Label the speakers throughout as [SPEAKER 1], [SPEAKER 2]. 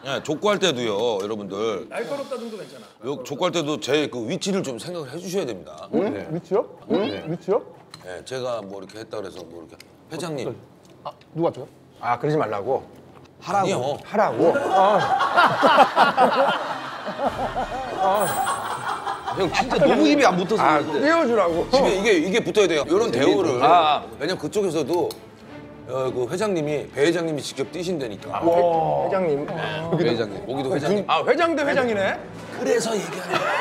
[SPEAKER 1] 네, 족구할 때도요, 여러분들.
[SPEAKER 2] 날카롭다 정도 괜찮아.
[SPEAKER 1] 족구할 때도 제 그 위치를 좀 생각을 해주셔야 됩니다.
[SPEAKER 3] 네. 위치요? 네. 위치요?
[SPEAKER 1] 네, 제가 뭐 이렇게 했다 그래서 뭐 이렇게 회장님.
[SPEAKER 3] 아, 누가 줘요?
[SPEAKER 4] 아 그러지 말라고. 하라고.
[SPEAKER 1] 아니요.
[SPEAKER 4] 하라고. 형 진짜 너무 입이 안 붙어서 그런데.
[SPEAKER 3] 띄워주라고.
[SPEAKER 1] 집에 이게 붙어야 돼요. 이런 대우를. 왜냐면 그쪽에서도 그 회장님이 배 회장님이 직접 뛰신다니까.
[SPEAKER 4] 회장님. 배 회장님.
[SPEAKER 1] 여기도 회장님.
[SPEAKER 3] 아, 회장 대 회장이네?
[SPEAKER 1] 그래서 얘기하는 거야.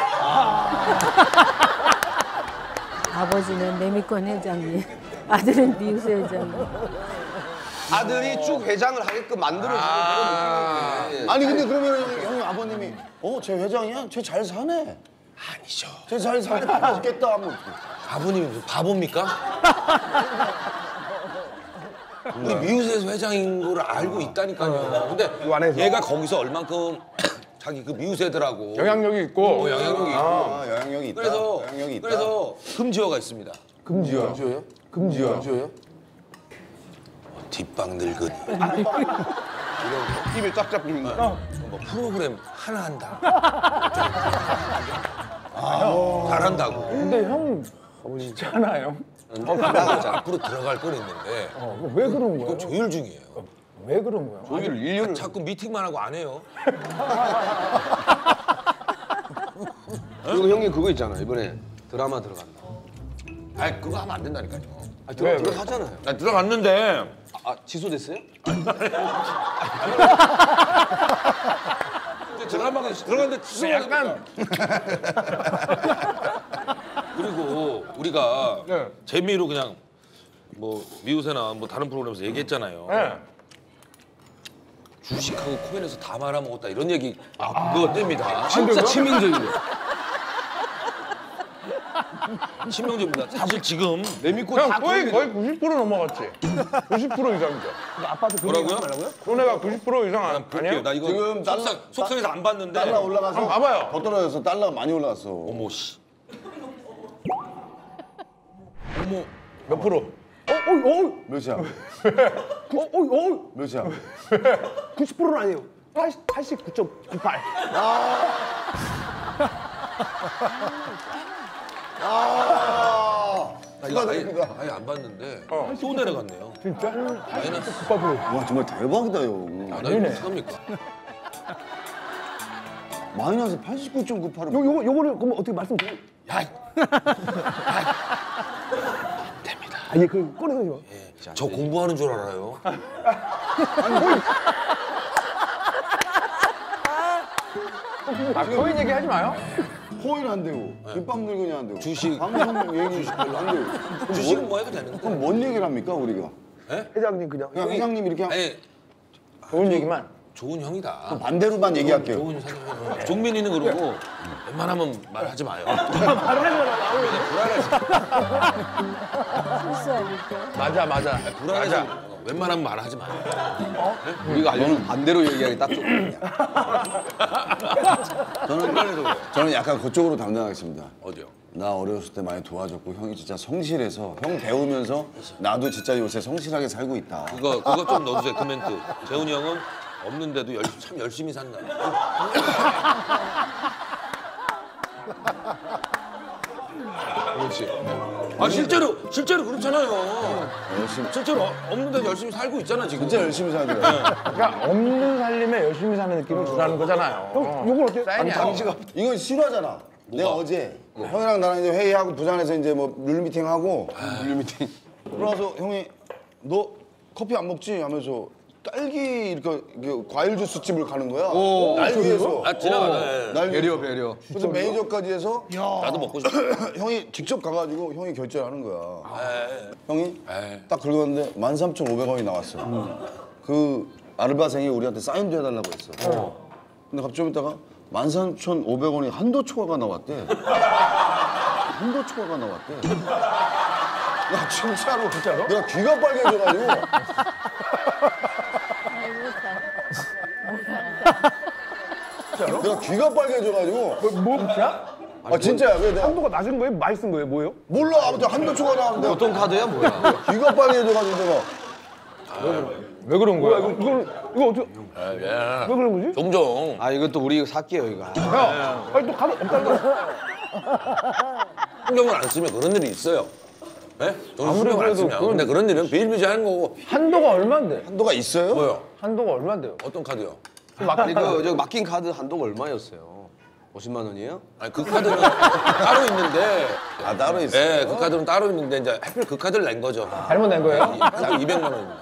[SPEAKER 5] 아버지는 매미권 회장님, 아들은 미우새 회장님.
[SPEAKER 4] 아들이 쭉 회장을 하게끔 만들어주는 그런 느낌이에요.
[SPEAKER 6] 아니 근데 그러면 형님 아버님이 쟤 회장이야? 쟤 잘 사네.
[SPEAKER 1] 아니죠.
[SPEAKER 6] 쟤 잘 사네. 맛있겠다 하면
[SPEAKER 1] 아버님이 무슨 바보입니까? 우리 미우새에서 회장인 걸 알고 있다니까요. 근데
[SPEAKER 4] 안에서.
[SPEAKER 1] 얘가 거기서 얼만큼 자기 그 미우새들하고
[SPEAKER 3] 영향력이 있고.
[SPEAKER 1] 영향력이 있고.
[SPEAKER 6] 영향력이 있다.
[SPEAKER 1] 그래서
[SPEAKER 6] 영향력이 있다.
[SPEAKER 1] 그래서 금지어가 있습니다.
[SPEAKER 3] 금지요. 금지요? 금지요?
[SPEAKER 1] 뒷방 늙은
[SPEAKER 4] 입에 쫙 잡히는 거.
[SPEAKER 1] 뭐 프로그램 하나 한다. 잘한다고.
[SPEAKER 3] 근데 형 진짜 하나요?
[SPEAKER 1] 앞으로 들어갈 건 있는데
[SPEAKER 3] 왜 그런 거야?
[SPEAKER 1] 이거 조율 중이에요.
[SPEAKER 3] 왜 그런 거야?
[SPEAKER 4] 조율 1년을.
[SPEAKER 1] 자꾸 미팅만 하고 안 해요.
[SPEAKER 4] 그리고 형님 그거 있잖아. 이번에 드라마 들어간다.
[SPEAKER 1] 아니 그거 하면 안 된다니까요.
[SPEAKER 4] 아,
[SPEAKER 3] 왜?
[SPEAKER 4] 들어가잖아요.
[SPEAKER 1] 나 들어갔는데
[SPEAKER 4] 아 취소됐어요?
[SPEAKER 1] 드라마가 들어갔는데 약간 그리고 우리가
[SPEAKER 3] 네.
[SPEAKER 1] 재미로 그냥 뭐 미우새나 뭐 다른 프로그램에서 얘기했잖아요.
[SPEAKER 3] 네.
[SPEAKER 1] 주식하고 코인에서 다 말아먹었다 이런 얘기 그거 뜹니다.
[SPEAKER 4] 진짜 치명적이네.
[SPEAKER 1] 신명제입니다. 사실 지금
[SPEAKER 4] 내미코
[SPEAKER 3] 형
[SPEAKER 4] 다
[SPEAKER 3] 거의 90% 넘어갔지? 90% 이상이죠.
[SPEAKER 4] 아빠도 그런
[SPEAKER 1] 뭐라고요?
[SPEAKER 4] 얘기 하지 말라고요?
[SPEAKER 3] 손해가 90% 이상
[SPEAKER 1] 볼게요.
[SPEAKER 3] 아니에요?
[SPEAKER 1] 나 이거
[SPEAKER 6] 지금
[SPEAKER 1] 속상해서 안 봤는데.
[SPEAKER 6] 달러 올라가서
[SPEAKER 3] 한번 봐봐요.
[SPEAKER 6] 더 떨어져서 달러가 많이 올라갔어.
[SPEAKER 1] 어머 씨.
[SPEAKER 3] 몇 프로?
[SPEAKER 6] 몇이야? 몇이야?
[SPEAKER 4] 90%는 아니에요. 89.98.
[SPEAKER 6] 축하드립니다.
[SPEAKER 1] 아예 안 봤는데 또 내려갔네요.
[SPEAKER 3] 진짜?
[SPEAKER 1] 마이너스.
[SPEAKER 6] 와 정말 대박이다 형.
[SPEAKER 1] 나 이거 어떡합니까?
[SPEAKER 6] 마이너스 89.98은
[SPEAKER 4] 요거를 그럼 어떻게 말씀드려?
[SPEAKER 1] 야,
[SPEAKER 4] 아니 그 꺼내서
[SPEAKER 1] 저 공부하는 줄 알아요.
[SPEAKER 3] 아 코인 얘기하지 마요.
[SPEAKER 6] 코인 안 되고 김밥 늙은이 안 되고
[SPEAKER 1] 주식.
[SPEAKER 6] 방송 얘기 안 되고
[SPEAKER 1] 주식은 뭐 해도 되는데.
[SPEAKER 6] 그럼 뭔 얘기를 합니까 우리가?
[SPEAKER 4] 회장님 그냥
[SPEAKER 6] 그냥 회장님 이렇게
[SPEAKER 1] 아니
[SPEAKER 3] 좋은 얘기만.
[SPEAKER 1] 좋은 형이다.
[SPEAKER 6] 반대로만 얘기할게요.
[SPEAKER 1] 좋은 사람. 종민이는 그러고 웬만하면 말하지 마요.
[SPEAKER 3] 맞아 맞아.
[SPEAKER 1] 불안해서 웬만하면 말하지 마요.
[SPEAKER 4] 우리가 알려준 반대로 얘기하기 딱 좋거든요.
[SPEAKER 6] 저는 약간 그쪽으로 담당하겠습니다.
[SPEAKER 1] 어디요?
[SPEAKER 6] 나 어렸을 때 많이 도와줬고 형이 진짜 성실해서 형 배우면서 나도 진짜 요새 성실하게 살고 있다.
[SPEAKER 1] 그거 좀 넣어주세요. 그 멘트. 재훈이 형은 없는데도 참 열심히 산다. 그렇지. 아 실제로 그렇잖아요.
[SPEAKER 6] 열심히
[SPEAKER 1] 실제로 없는데도 열심히 살고 있잖아 지금.
[SPEAKER 6] 진짜 열심히 살더라고.
[SPEAKER 3] 그러니까 없는 살림에 열심히 사는 느낌을 주라는 거잖아요.
[SPEAKER 4] 요건 어때요?
[SPEAKER 3] 사인이 아니야.
[SPEAKER 6] 이건 실화잖아. 내가 어제 형이랑 나랑 이제 회의하고 부산에서 이제 뭐 룰미팅 하고 룰미팅. 그러면서 형이 너 커피 안 먹지? 하면서 딸기 이렇게 과일 주스 집을 가는 거야. 날 위해서.
[SPEAKER 1] 아 지나가네.
[SPEAKER 6] 날 위해서.
[SPEAKER 4] 배려.
[SPEAKER 6] 그래서 매니저까지 해서
[SPEAKER 1] 나도 먹고 싶어.
[SPEAKER 6] 형이 직접 가가지고 형이 결제를 하는 거야.
[SPEAKER 1] 에이.
[SPEAKER 6] 형이
[SPEAKER 1] 에이.
[SPEAKER 6] 딱 긁었는데 13,500원이 나왔어. 그 아르바생이 우리한테 사인도 해달라고 했어. 근데 갑자기 좀 있다가 13,500원이 한도 초과가 나왔대. 한도 초과가 나왔대. 나 진짜로. 내가 귀가 빨개져가지고. 내가 귀가 빨개져가지고.
[SPEAKER 3] 뭐 진짜?
[SPEAKER 6] 아 진짜야. 왜 내가
[SPEAKER 4] 한도가 낮은 거예요? 맛있은 거예요? 뭐예요?
[SPEAKER 6] 몰라. 아무튼 한도 초과 나왔는데
[SPEAKER 4] 어떤 카드야 뭐야?
[SPEAKER 6] 귀가 빨개져가지고 내가
[SPEAKER 3] 왜 그런 거야? 이거 어떻게? 왜 그런 거지?
[SPEAKER 1] 종종.
[SPEAKER 4] 아 이것도 우리 살게요 이거.
[SPEAKER 3] 야, 아니 또 가만 없다는 거야.
[SPEAKER 1] 신경을 안 쓰면 그런 일이 있어요. 예? 신경을 안 쓰면. 근데 그런 일은 비일비재하는 거고.
[SPEAKER 3] 한도가 얼마인데?
[SPEAKER 6] 한도가 있어요?
[SPEAKER 1] 뭐요?
[SPEAKER 3] 한도가 얼마인데요?
[SPEAKER 1] 어떤 카드요?
[SPEAKER 4] 이거 저 맡긴 카드 한도가 얼마였어요? 50만 원이에요?
[SPEAKER 1] 아니 그 카드는 따로 있는데.
[SPEAKER 6] 아 따로 있어요?
[SPEAKER 1] 네, 그 카드는 따로 있는데 이제 하필 그 카드를 낸 거죠.
[SPEAKER 3] 잘못 낸 거예요?
[SPEAKER 1] 약 200만 원입니다.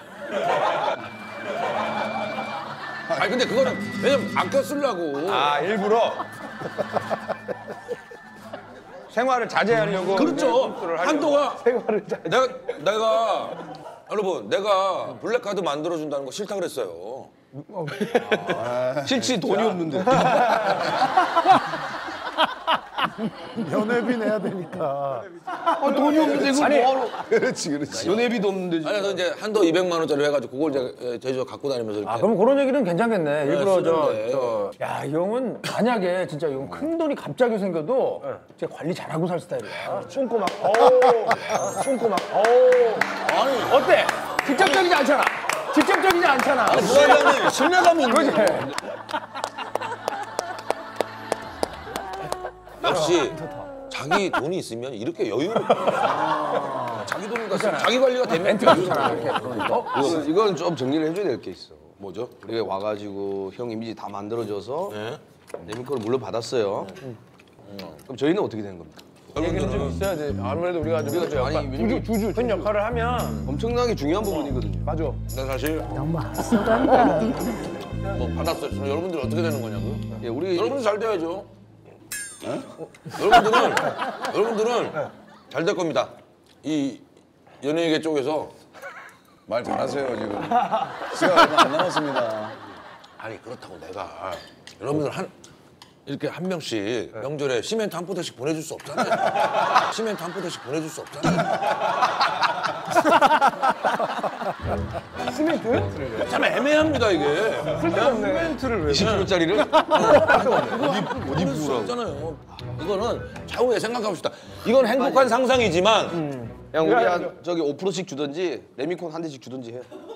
[SPEAKER 1] 아니 근데 그거는 왜냐면 아껴 쓰려고.
[SPEAKER 3] 아 일부러 생활을 자제하려고.
[SPEAKER 1] 그렇죠.
[SPEAKER 3] 꼼수를 하려고.
[SPEAKER 1] 한도가
[SPEAKER 3] 생활을 자제.
[SPEAKER 1] 내가 여러분 내가 블랙 카드 만들어 준다는 거 싫다 그랬어요.
[SPEAKER 4] 실치 돈이 없는데.
[SPEAKER 2] 연회비 내야 되니까.
[SPEAKER 4] 돈이 없는데 이거 뭐하러?
[SPEAKER 6] 그렇지 그렇지.
[SPEAKER 4] 연회비도 없는데 지금.
[SPEAKER 1] 아니 그래서 이제 한도 200만 원짜리 해가지고 그걸 이제 제주도 갖고 다니면서 이렇게.
[SPEAKER 3] 아 그럼 그런 얘기는 괜찮겠네. 일부러
[SPEAKER 1] 쓰는데.
[SPEAKER 3] 야, 이 형은 만약에 진짜 이 형 큰 돈이 갑자기 생겨도 진짜 관리 잘하고 살 스타일이야. 숨고 막, 숨고 막, 아니 어때? 직접적이지 않잖아. 직접적이지 않잖아.
[SPEAKER 6] 부회장님 신뢰감이 있는 거지.
[SPEAKER 1] 역시 자기 돈이 있으면 이렇게 여유롭게. 자기 돈이 있으면 자기 관리가 되면
[SPEAKER 3] 멘트가 좋잖아. 이렇게.
[SPEAKER 4] 이건 좀 정리를 해줘야 될 게 있어.
[SPEAKER 1] 뭐죠?
[SPEAKER 4] 우리가 와가지고 형 이미지 다 만들어줘서
[SPEAKER 1] 네.
[SPEAKER 4] 내민 거를 물려받았어요. 그럼 저희는 어떻게 되는 겁니까?
[SPEAKER 3] 얘기는 좀 있어야지. 아무래도 우리가 좀
[SPEAKER 4] 아니,
[SPEAKER 3] 주주 큰 역할을 하면.
[SPEAKER 4] 엄청나게 중요한 부분이거든요.
[SPEAKER 3] 맞아.
[SPEAKER 1] 나 사실
[SPEAKER 5] 너무 앞서간다.
[SPEAKER 1] 뭐 받았어요. 그럼 여러분들 어떻게 되는 거냐고요?
[SPEAKER 4] 예, 우리
[SPEAKER 1] 여러분들 잘 돼야죠. 여러분들은 잘 될 겁니다. 이 연예계 쪽에서
[SPEAKER 6] 말 잘하세요 지금. 시간 얼마 안 남았습니다.
[SPEAKER 1] 아니 그렇다고 내가 여러분들 이렇게 한 명씩 명절에 시멘트 한 포대씩 보내줄 수 없잖아요. 시멘트 한 포대씩 보내줄 수 없잖아요. 시멘트? 참 애매합니다 이게.
[SPEAKER 3] 시멘트를 왜?
[SPEAKER 4] 20kg짜리를
[SPEAKER 1] 어디 부으라고? 이거는 차후에 생각합시다. 이건 행복한 상상이지만
[SPEAKER 4] 형 우리 한 저기 5%씩 주든지 레미콘 한 대씩 주든지 해.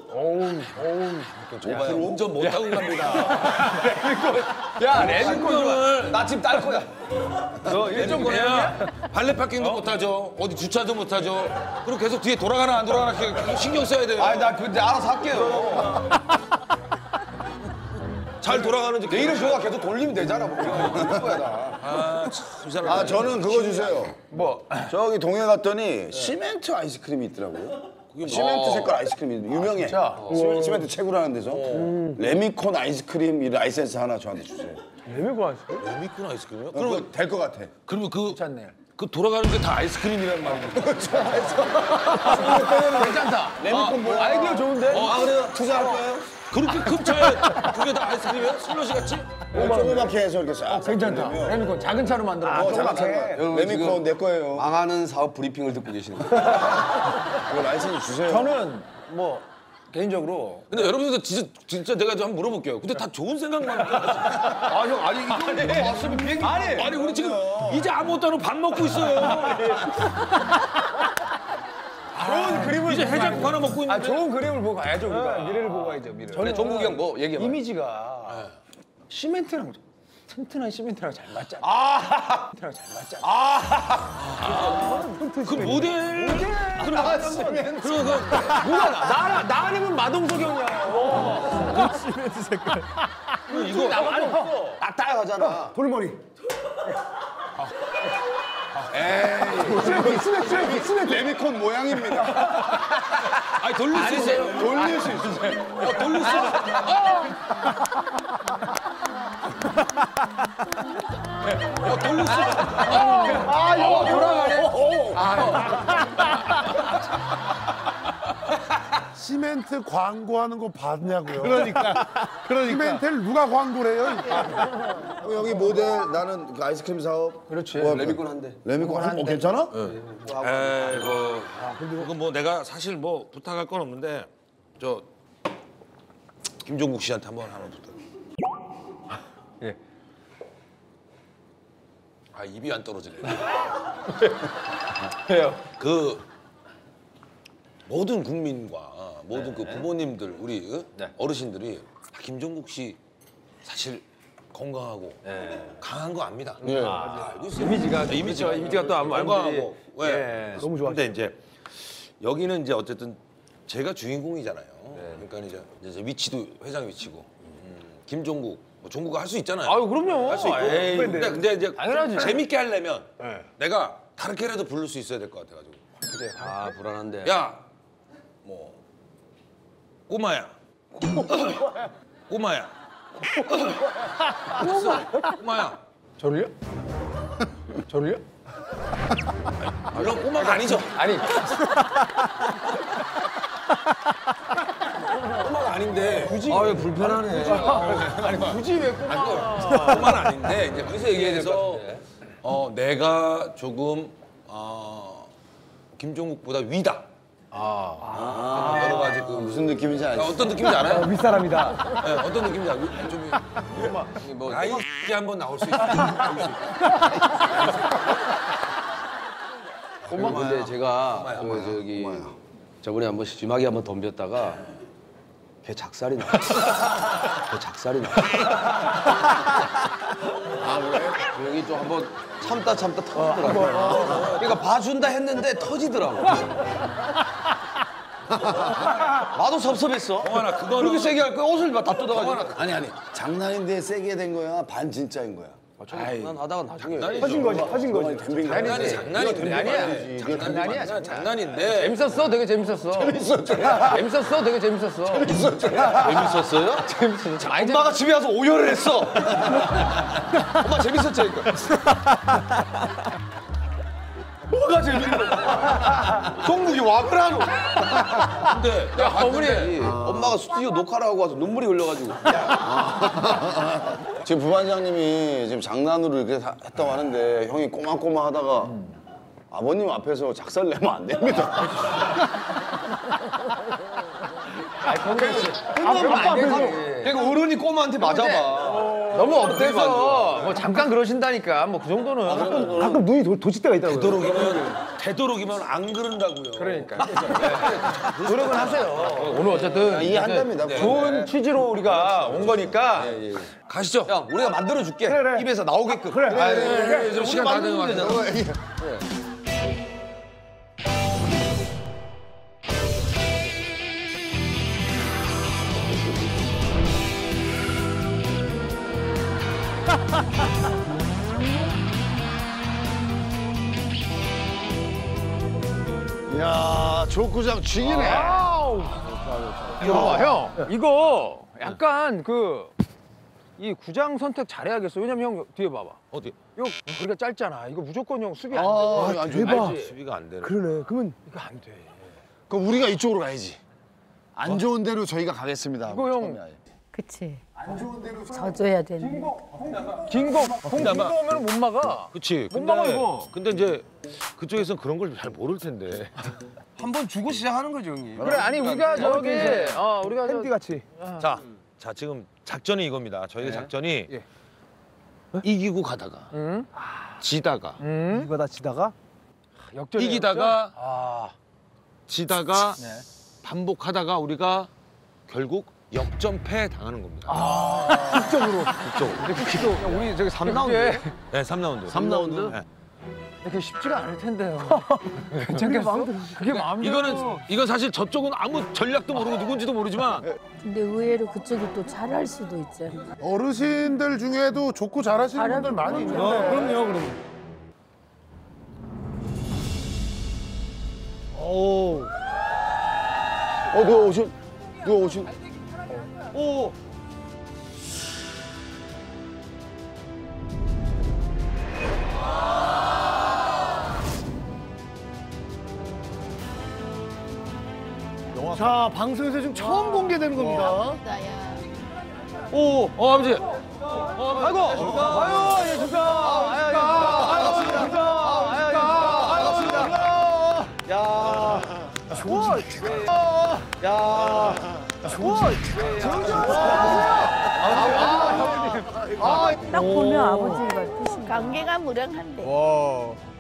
[SPEAKER 1] 운전 못하고 갑니다.
[SPEAKER 3] 야, 레미콘을.
[SPEAKER 4] 나 지금 딸 거야.
[SPEAKER 3] 너 일종
[SPEAKER 1] 레미콘이야 발레 파킹도 못하죠. 어디 주차도 못하죠. 그리고 계속 뒤에 돌아가나 안 돌아가나 계속 신경 써야 돼요.
[SPEAKER 4] 아니 나 근데 알아서 할게요.
[SPEAKER 1] 잘 돌아가는지
[SPEAKER 4] 내 이름 줘가 계속 돌리면 되잖아. 뭐 이럴 거야 나.
[SPEAKER 1] 이 사람.
[SPEAKER 6] 아 저는 그거 주세요.
[SPEAKER 3] 뭐?
[SPEAKER 6] 저기 동해 갔더니 시멘트 아이스크림이 있더라고요. 시멘트 색깔 아이스크림이 유명해. 시멘트 최고라는 데서 레미콘 아이스크림 이 라이센스 하나 저한테 주세요.
[SPEAKER 3] 레미콘 아이스크림?
[SPEAKER 1] 레미콘 아이스크림이요?
[SPEAKER 6] 그럼 될 것 같아.
[SPEAKER 1] 그러면
[SPEAKER 3] 괜찮네.
[SPEAKER 1] 그 돌아가는 게 다 아이스크림이란 말이에요.
[SPEAKER 3] 괜찮다. 레미콘 뭐? 아이디어 좋은데?
[SPEAKER 6] 아 그래요? 투자할까요?
[SPEAKER 1] 그렇게 큰 차에 그게 다 아이스크림이에요? 슬러시 같이?
[SPEAKER 6] 조그맣게 해서 이렇게 싹.
[SPEAKER 3] 괜찮다. 레미콘 작은 차로 만들어.
[SPEAKER 6] 잠깐. 레미콘 내 거예요.
[SPEAKER 4] 망하는 사업 브리핑을 듣고 계시는 거예요.
[SPEAKER 6] 이거 라이센스 주세요.
[SPEAKER 3] 저는 뭐 개인적으로
[SPEAKER 1] 근데 여러분들 진짜 내가 좀 한번 물어볼게요. 근데 다 좋은 생각만 하고.
[SPEAKER 4] 아 형 아니 이거 왔으면 비행기.
[SPEAKER 1] 아니 우리 지금 이제 아무것도 안 하고 밥 먹고 있어요.
[SPEAKER 3] 좋은 그림을
[SPEAKER 1] 이제 해장국 하나 먹고 있는데.
[SPEAKER 3] 좋은 그림을 보고 가야죠 우리가. 미래를 보고 가야죠 미래.
[SPEAKER 4] 그래 종국이 형 뭐 얘기해봐.
[SPEAKER 3] 이미지가 시멘트랑 튼튼한 시멘트랑 잘 맞잖아. 시멘트랑 잘 맞잖아.
[SPEAKER 1] 그 모델. 그럼
[SPEAKER 3] 누가 나 아니면 마동석 형이야. 시멘트 색깔.
[SPEAKER 1] 이거
[SPEAKER 4] 딱 따라가잖아.
[SPEAKER 2] 돌머리.
[SPEAKER 6] 스네트 레미콘 모양입니다.
[SPEAKER 1] 아니 돌릴 수 있어요.
[SPEAKER 6] 돌릴 수 있어요.
[SPEAKER 1] 돌릴 수 있어요. 돌릴 수 있어요.
[SPEAKER 3] 이거 돌아가네.
[SPEAKER 2] 시멘트 광고하는 거 봤냐고요. 그러니까. 시멘트를 누가 광고를 해요?
[SPEAKER 6] 여기 모델 나는 그 아이스크림 사업.
[SPEAKER 3] 그렇지.
[SPEAKER 4] 레미콘 한 대.
[SPEAKER 6] 레미콘 한 괜찮아?
[SPEAKER 1] 에이고. 그거 뭐 내가 사실 뭐 부탁할 건 없는데 저 김종국 씨한테 한번 하나 부탁.
[SPEAKER 3] 예.
[SPEAKER 1] 아 입이 안 떨어지네.
[SPEAKER 3] 왜요?
[SPEAKER 1] 그 모든 국민과 모든 그 부모님들 우리
[SPEAKER 4] 네.
[SPEAKER 1] 어르신들이 다 김종국 씨 사실 건강하고 강한 거 압니다.
[SPEAKER 6] 예.
[SPEAKER 1] 다 알고 있어요.
[SPEAKER 3] 이미지가 또 안
[SPEAKER 1] 건강하고. 왜?
[SPEAKER 3] 너무 좋아.
[SPEAKER 1] 근데 이제 여기는 이제 어쨌든 제가 주인공이잖아요. 그러니까 이제 위치도 회장 위치고 김종국, 뭐 종국가 할 수 있잖아요.
[SPEAKER 3] 아유 그럼요.
[SPEAKER 1] 할 수 있고.
[SPEAKER 3] 에이,
[SPEAKER 1] 근데 이제
[SPEAKER 3] 당연하지.
[SPEAKER 1] 재밌게 하려면 내가 다르게라도 부를 수 있어야 될 것 같아가지고.
[SPEAKER 4] 아 불안한데.
[SPEAKER 1] 야, 뭐 꼬마야, 꼬마야, 꼬마야.
[SPEAKER 3] 저를요? 저를요?
[SPEAKER 1] 이런 꼬마가 아니죠?
[SPEAKER 3] 아니
[SPEAKER 1] 꼬마가 아닌데 굳이
[SPEAKER 4] 아왜 불편하네.
[SPEAKER 3] 아니 굳이 왜 꼬마?
[SPEAKER 1] 꼬마는 아닌데 이제 거기서 얘기해서 내가 조금 김종국보다 위다. 여러 가지 그
[SPEAKER 6] 무슨 느낌인지 알죠?
[SPEAKER 1] 어떤 느낌인지 알아요?
[SPEAKER 3] 윗사람이다.
[SPEAKER 1] 네, 어떤 느낌인지 알아요? 좀
[SPEAKER 4] 뭐
[SPEAKER 1] 나이 한번 나올 수 있어요.
[SPEAKER 4] 근데 제가 그 저기 저번에 한번 심하게 한번 덤볐다가 걔 작살이 나. 걔 작살이 나. 아 왜? 여기 좀 한번 참다 터지더라고. 그러니까 봐준다 했는데 터지더라고. 나도 섭섭했어.
[SPEAKER 1] 동환아, 그거는-
[SPEAKER 4] 그렇게 세게 할 거야. 옷을 막 다 뜯어가지고.
[SPEAKER 6] 아니 장난인데 세게 된 거야? 반 진짜인 거야?
[SPEAKER 4] 난 하다가 나중에
[SPEAKER 3] 터진 거지.
[SPEAKER 6] 댐빙 거야?
[SPEAKER 1] 장난이 장난인데.
[SPEAKER 3] 아니야. 장난이야.
[SPEAKER 1] 장난인데.
[SPEAKER 3] 재밌었어. 되게 재밌었어. 재밌었어. 되게 재밌었어.
[SPEAKER 4] 재밌었어요?
[SPEAKER 3] 재밌었어. 많이
[SPEAKER 4] 엄마가 집에 와서 오열을 했어. 엄마 재밌었지? 뭐가 재밌는 거야? 종국이 와 그러노?
[SPEAKER 1] 근데
[SPEAKER 3] 야, 어머니.
[SPEAKER 4] 엄마가 스튜디오 녹화를 하고 와서 눈물이 흘려가지고.
[SPEAKER 6] 지금 부반장님이 지금 장난으로 이렇게 했다고 하는데 형이 꼬마꼬마 하다가 아버님 앞에서 작살 내면 안 됩니다.
[SPEAKER 3] 아빠 앞에서.
[SPEAKER 4] 그러니까 어른이 꼬마한테 맞아봐.
[SPEAKER 3] 너무 업돼서 뭐 잠깐 그러신다니까 뭐 그 정도는 가끔 눈이 도칠 때가 있다고요.
[SPEAKER 1] 되도록이면 안 그런다고요.
[SPEAKER 3] 그러니까 노력은 하세요. 오늘 어쨌든
[SPEAKER 6] 이해한답니다.
[SPEAKER 3] 좋은 취지로 우리가 온 거니까
[SPEAKER 1] 가시죠.
[SPEAKER 4] 형, 우리가 만들어줄게.
[SPEAKER 3] 그래.
[SPEAKER 4] 입에서 나오게끔.
[SPEAKER 1] 좀 시간 다 되는 것 같아요.
[SPEAKER 2] 야, 족구장 쥐기네.
[SPEAKER 3] 이거 봐, 형. 이거 약간 이 구장 선택 잘해야겠어. 왜냐면 형 뒤에 봐봐.
[SPEAKER 1] 어디?
[SPEAKER 3] 이거 우리가 짧잖아. 이거 무조건 형 수비 안 돼.
[SPEAKER 2] 대박.
[SPEAKER 1] 수비가 안 되는.
[SPEAKER 2] 그러네. 그러면
[SPEAKER 3] 이거 안 돼.
[SPEAKER 2] 그럼 우리가 이쪽으로 가야지. 안 좋은 대로 저희가 가겠습니다.
[SPEAKER 3] 이거 형
[SPEAKER 5] 그치. 져줘야 되는데.
[SPEAKER 3] 긴거 오면 못 막아.
[SPEAKER 1] 그렇지.
[SPEAKER 3] 못 막아 이거.
[SPEAKER 1] 근데 이제 그쪽에서는 그런 걸 잘 모를 텐데.
[SPEAKER 4] 한 번 주고 시작하는 거죠, 형님.
[SPEAKER 3] 그래 아니 우리가 저기 우리가 햄띠 같이.
[SPEAKER 1] 자 지금 작전이 이겁니다. 저희의 작전이 이기고 가다가 지다가
[SPEAKER 2] 이거 다 지다가
[SPEAKER 3] 역전
[SPEAKER 1] 이기다가 지다가 반복하다가 우리가 결국 역전패 당하는 겁니다.
[SPEAKER 3] 극적으로. 우리 저기 3라운드.
[SPEAKER 1] 네, 3라운드.
[SPEAKER 6] 3라운드?
[SPEAKER 1] 네.
[SPEAKER 3] 그게 쉽지가 않을 텐데요. 괜찮겠어? 그게 마음대로.
[SPEAKER 1] 이건 사실 저쪽은 아무 전략도 모르고 누군지도 모르지만
[SPEAKER 5] 근데 의외로 그쪽이 또 잘할 수도 있잖아.
[SPEAKER 2] 어르신들 중에도 족구 잘하시는 분들 많이 있는데.
[SPEAKER 3] 그럼요, 그럼.
[SPEAKER 6] 누가 오신?
[SPEAKER 3] 오.
[SPEAKER 2] 자, 방송에서 지금 처음 공개되는 겁니다.
[SPEAKER 5] 나야.
[SPEAKER 1] 오, 아버지.
[SPEAKER 3] 아이고. 아유, 예, 좋다. 아유,
[SPEAKER 5] 딱 보면 아버지 같으신 관계가 무량한데.